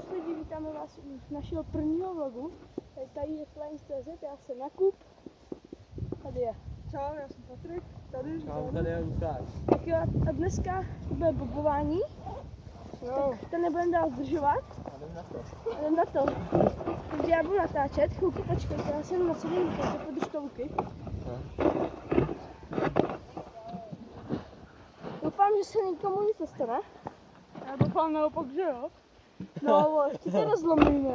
Čus lidi, vítáme vás u našeho prvního vlogu. Tady je Flames.cz, já jsem Jakub. Tady je. Čau, já jsem Patrik. Tady je Lukáš. Tak jo, a dneska to bude bobování. Tak to nebudeme dál zdržovat. Jdem na to. Takže já budu natáčet. Chvilku počkejte, já jsem na celý mikro, podrž to Luky. Doufám, že se nikomu nic nestane. Já doufám naopak, že jo? No, ještě to rozlomíme.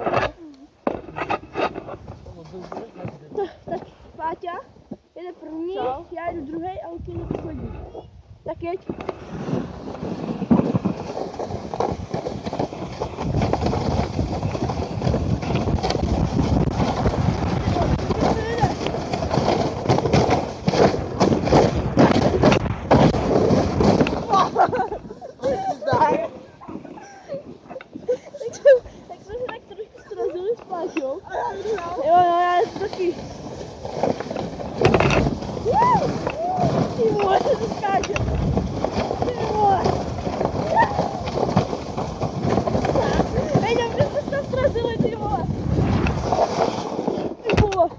Tak Páťa jede první, Čau. já jedu druhý a Luky jede poslední. Tak jeď. Tak jsme se tak trošku srazili s Páťou. Jo, já jedu taky. Ty vole, se to skáče. Ty vole. Hej, dobře jsme se tam srazili, ty vole. Ty vole.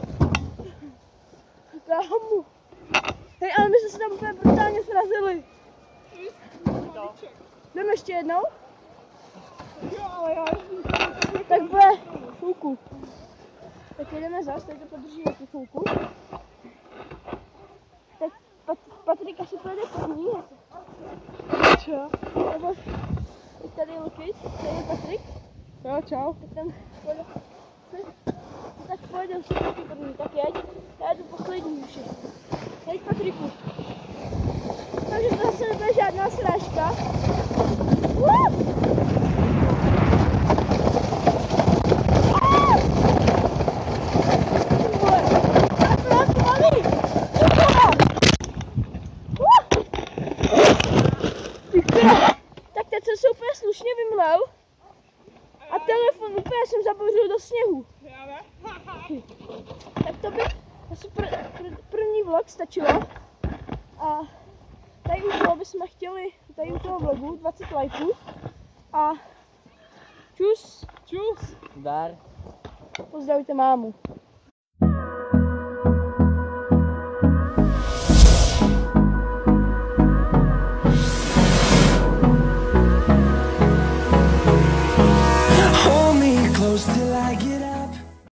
Kámo. Hej, ale my jsme se tam úplně brutálně srazili. Jdeme ještě jednou? Jo, ale já Tak bude chvilku. Tak jedeme zas, teď to podržíme tu chvilku. Tak Patrik asi pojede první. Čau. Nebo teď tady je Luky, tady je Patrik. Jo, čau. Tak ten pojede. Tak pojede už taky první, tak jeď. Já jdu poslední už. Jeď Patriku. Takže to zase nebude žádná srážka. Tak teď jsem se úplně slušně vymlel a telefon úplně jsem zabouřil do sněhu. Já ne? Tak to by asi první vlog stačilo. A tady u toho bychom chtěli, tady u toho vlogu 20 lajků. A čus, Čus. Dar. pozdravujte mámu. Hold me close till I get out.